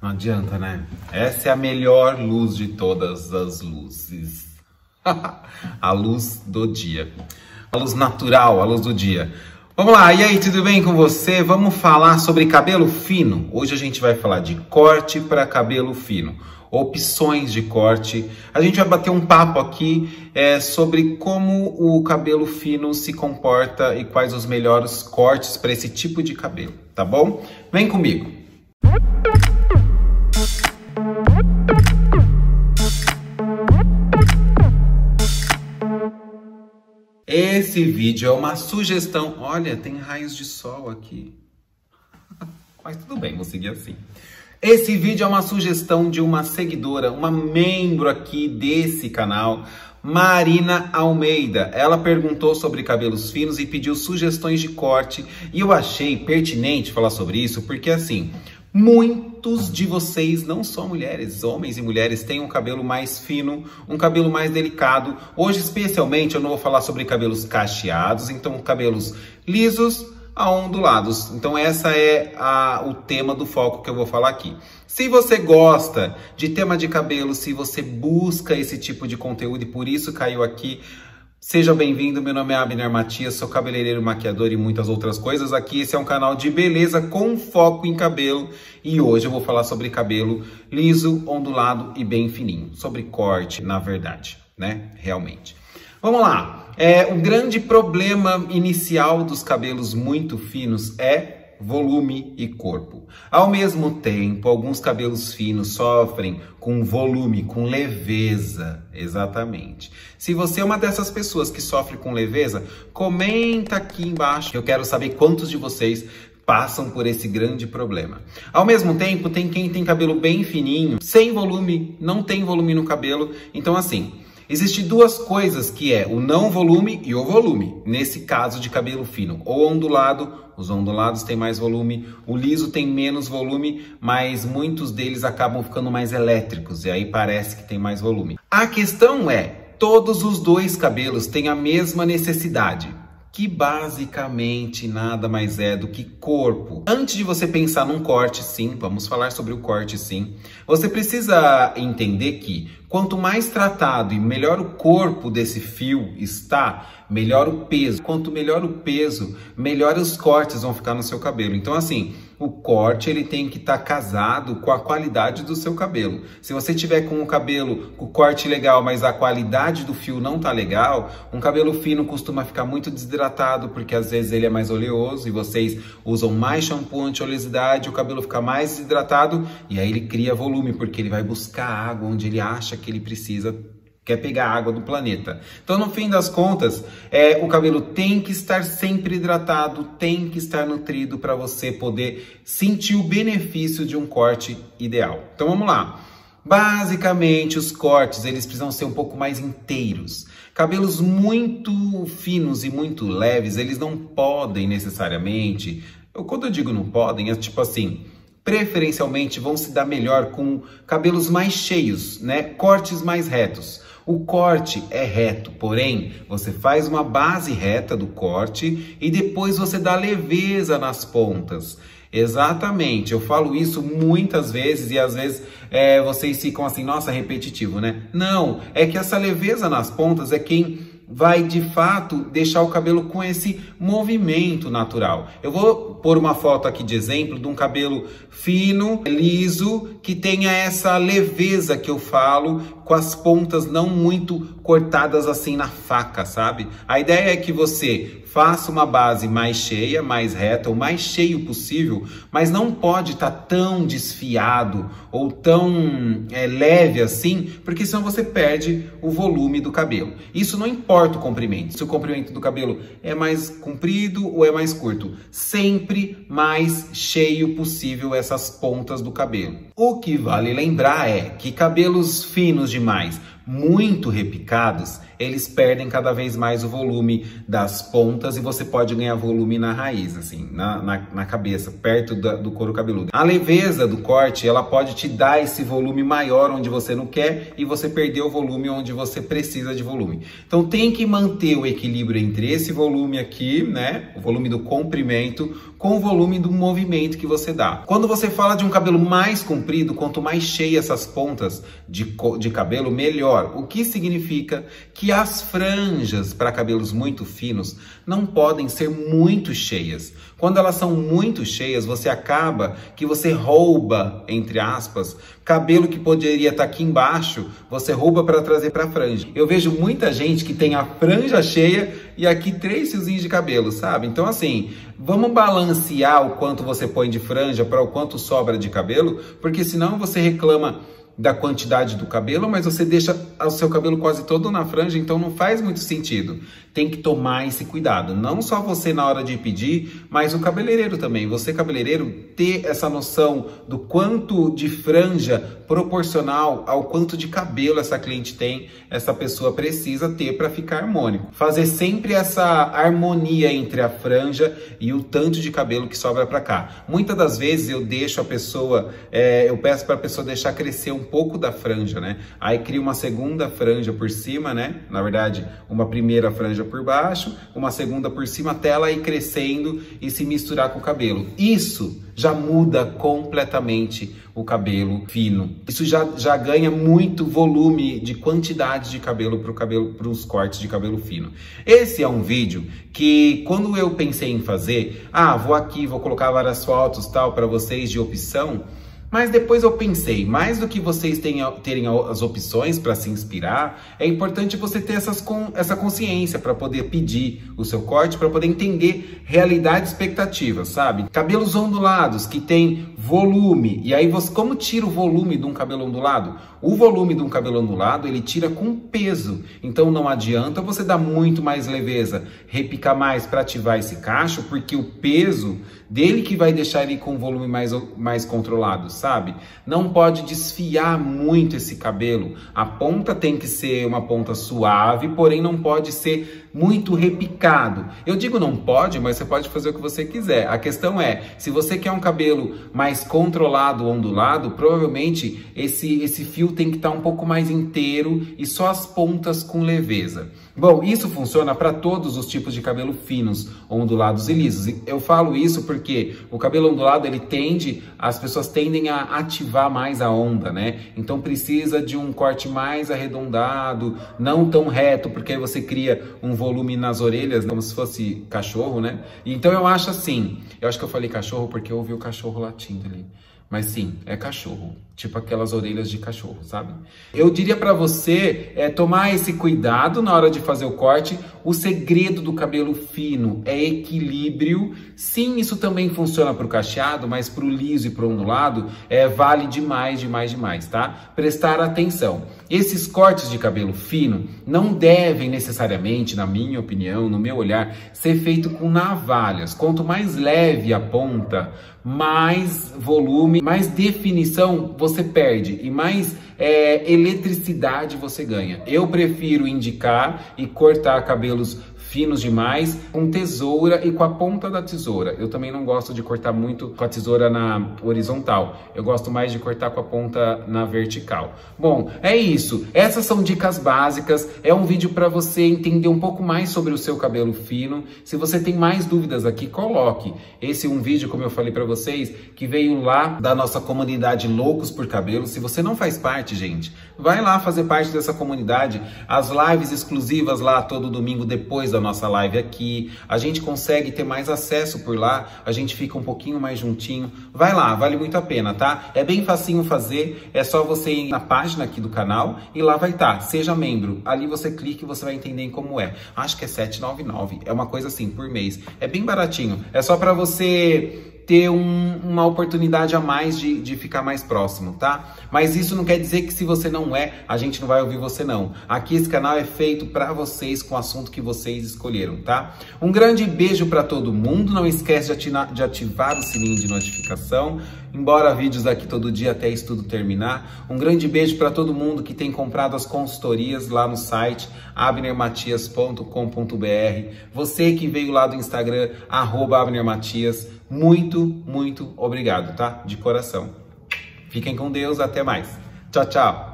Não adianta, né? Essa é a melhor luz de todas as luzes. A luz do dia. A luz natural, a luz do dia. Vamos lá, e aí, tudo bem com você? Vamos falar sobre cabelo fino. Hoje a gente vai falar de corte para cabelo fino. Opções de corte. A gente vai bater um papo aqui sobre como o cabelo fino se comporta e quais os melhores cortes para esse tipo de cabelo, tá bom? Vem comigo. Esse vídeo é uma sugestão. Olha, tem raios de sol aqui. Mas tudo bem, vou seguir assim. Esse vídeo é uma sugestão de uma seguidora, uma membro aqui desse canal, Marina Almeida. Ela perguntou sobre cabelos finos e pediu sugestões de corte. E eu achei pertinente falar sobre isso, porque assim, muitos de vocês, não só mulheres, homens e mulheres, têm um cabelo mais fino, um cabelo mais delicado. Hoje, especialmente, eu não vou falar sobre cabelos cacheados, então cabelos lisos a ondulados. Então essa é o tema do foco que eu vou falar aqui. Se você gosta de tema de cabelo, se você busca esse tipo de conteúdo e por isso caiu aqui, seja bem-vindo. Meu nome é Abner Matias, sou cabeleireiro, maquiador e muitas outras coisas. Aqui esse é um canal de beleza com foco em cabelo e hoje eu vou falar sobre cabelo liso, ondulado e bem fininho. Sobre corte, na verdade, né? Realmente. Vamos lá. O grande problema inicial dos cabelos muito finos é volume e corpo. Ao mesmo tempo, alguns cabelos finos sofrem com volume, com leveza. Exatamente. Se você é uma dessas pessoas que sofre com leveza, comenta aqui embaixo. Eu quero saber quantos de vocês passam por esse grande problema. Ao mesmo tempo, tem quem tem cabelo bem fininho, sem volume, não tem volume no cabelo. Então assim, existem duas coisas que é o não volume e o volume, nesse caso de cabelo fino. O ondulado, os ondulados têm mais volume, o liso tem menos volume, mas muitos deles acabam ficando mais elétricos e aí parece que tem mais volume. A questão é, todos os dois cabelos têm a mesma necessidade, que basicamente nada mais é do que corpo. Antes de você pensar num corte, sim, vamos falar sobre o corte, sim, você precisa entender que quanto mais tratado e melhor o corpo desse fio está, melhor o peso. Quanto melhor o peso, melhor os cortes vão ficar no seu cabelo. Então assim, o corte ele tem que estar casado com a qualidade do seu cabelo. Se você tiver com o cabelo, com o corte legal, mas a qualidade do fio não tá legal, um cabelo fino costuma ficar muito desidratado, porque às vezes ele é mais oleoso e vocês usam mais shampoo anti-oleosidade, o cabelo fica mais desidratado e aí ele cria volume, porque ele vai buscar água onde ele acha que ele precisa, quer pegar água do planeta. Então, no fim das contas, o cabelo tem que estar sempre hidratado, tem que estar nutrido para você poder sentir o benefício de um corte ideal. Então, vamos lá. Basicamente, os cortes, eles precisam ser um pouco mais inteiros. Cabelos muito finos e muito leves, eles não podem necessariamente... Quando eu digo não podem, é tipo assim... Preferencialmente vão se dar melhor com cabelos mais cheios, né? Cortes mais retos. O corte é reto, porém, você faz uma base reta do corte e depois você dá leveza nas pontas. Exatamente, eu falo isso muitas vezes e às vezes vocês ficam assim, nossa, repetitivo, né? Não, é que essa leveza nas pontas é quem vai de fato deixar o cabelo com esse movimento natural. Eu vou pôr uma foto aqui de exemplo de um cabelo fino, liso, que tenha essa leveza que eu falo, com as pontas não muito cortadas assim na faca, sabe? A ideia é que você faça uma base mais cheia, mais reta, o mais cheio possível, mas não pode estar tão desfiado ou tão leve assim, porque senão você perde o volume do cabelo. Isso não importa o comprimento, se o comprimento do cabelo é mais comprido ou é mais curto, sempre mais cheio possível essas pontas do cabelo. O que vale lembrar é que cabelos finos demais muito repicados, eles perdem cada vez mais o volume das pontas e você pode ganhar volume na raiz, assim, na cabeça, perto do couro cabeludo. A leveza do corte, ela pode te dar esse volume maior onde você não quer e você perder o volume onde você precisa de volume. Então tem que manter o equilíbrio entre esse volume aqui, né, o volume do comprimento, com o volume do movimento que você dá. Quando você fala de um cabelo mais comprido, quanto mais cheia essas pontas de cabelo, melhor. O que significa que as franjas para cabelos muito finos não podem ser muito cheias. Quando elas são muito cheias, você acaba que você rouba, entre aspas, cabelo que poderia estar aqui embaixo, você rouba para trazer para a franja. Eu vejo muita gente que tem a franja cheia e aqui 3 fiozinhos de cabelo, sabe? Então assim, vamos balancear o quanto você põe de franja para o quanto sobra de cabelo, porque senão você reclama da quantidade do cabelo, mas você deixa o seu cabelo quase todo na franja, então não faz muito sentido. Tem que tomar esse cuidado, não só você na hora de pedir, mas o cabeleireiro também. Você, cabeleireiro, ter essa noção do quanto de franja proporcional ao quanto de cabelo essa cliente tem, essa pessoa precisa ter para ficar harmônico. Fazer sempre essa harmonia entre a franja e o tanto de cabelo que sobra para cá. Muitas das vezes eu deixo a pessoa, eu peço para a pessoa deixar crescer um pouco da franja, né? Aí cria uma segunda franja por cima, né? Na verdade, uma primeira franja por baixo, uma segunda por cima, até ela ir crescendo e se misturar com o cabelo. Isso já muda completamente o cabelo fino. Isso já ganha muito volume de quantidade de cabelo para os cortes de cabelo fino. Esse é um vídeo que, quando eu pensei em fazer, vou aqui, vou colocar várias fotos tal para vocês de opção. Mas depois eu pensei, mais do que vocês terem as opções para se inspirar, é importante você ter essa consciência para poder pedir o seu corte, para poder entender realidade e expectativa, sabe? Cabelos ondulados que tem volume, e aí você, como tira o volume de um cabelo ondulado? O volume de um cabelo ondulado, ele tira com peso, então não adianta você dar muito mais leveza, repicar mais para ativar esse cacho, porque o peso dele que vai deixar ele com um volume mais controlado, sabe? Não pode desfiar muito esse cabelo. A ponta tem que ser uma ponta suave, porém não pode ser muito repicado. Eu digo não pode, mas você pode fazer o que você quiser. A questão é, se você quer um cabelo mais controlado, ondulado, provavelmente esse fio tem que estar um pouco mais inteiro e só as pontas com leveza. Bom, isso funciona para todos os tipos de cabelo finos, ondulados e lisos. Eu falo isso porque o cabelo ondulado, as pessoas tendem a ativar mais a onda, né? Então precisa de um corte mais arredondado, não tão reto, porque aí você cria um volume nas orelhas, como se fosse cachorro, né? Então eu acho assim, eu acho que eu falei cachorro porque eu ouvi o cachorro latindo ali. Mas sim, é cachorro, tipo aquelas orelhas de cachorro, sabe? Eu diria para você tomar esse cuidado na hora de fazer o corte. O segredo do cabelo fino é equilíbrio. Sim, isso também funciona para o cacheado, mas para o liso e para o ondulado vale demais, demais, demais, tá? Prestar atenção. Esses cortes de cabelo fino não devem necessariamente, na minha opinião, no meu olhar, ser feito com navalhas. Quanto mais leve a ponta, mais volume, mais definição você perde e mais eletricidade você ganha. Eu prefiro indicar e cortar cabelos finos demais com tesoura e com a ponta da tesoura. Eu também não gosto de cortar muito com a tesoura na horizontal. Eu gosto mais de cortar com a ponta na vertical. Bom, é isso. Essas são dicas básicas. É um vídeo para você entender um pouco mais sobre o seu cabelo fino. Se você tem mais dúvidas aqui, coloque. Esse é um vídeo, como eu falei para vocês, que veio lá da nossa comunidade Loucos por Cabelo. Se você não faz parte, gente, vai lá fazer parte dessa comunidade. As lives exclusivas lá todo domingo depois da nossa live aqui, a gente consegue ter mais acesso por lá, a gente fica um pouquinho mais juntinho. Vai lá, vale muito a pena, tá? É bem facinho fazer, é só você ir na página aqui do canal e lá vai estar, seja membro. Ali você clica e você vai entender como é. Acho que é R$7,99, é uma coisa assim, por mês. É bem baratinho, é só para você ter uma oportunidade a mais de ficar mais próximo, tá? Mas isso não quer dizer que se você não é, a gente não vai ouvir você não. Aqui esse canal é feito para vocês com o assunto que vocês escolheram, tá? Um grande beijo para todo mundo, não esquece de ativar o sininho de notificação, embora vídeos aqui todo dia até isso tudo terminar. Um grande beijo para todo mundo que tem comprado as consultorias lá no site abnermatias.com.br. Você que veio lá do Instagram, @abnermatias, muito obrigado, tá? De coração. Fiquem com Deus, até mais. Tchau, tchau.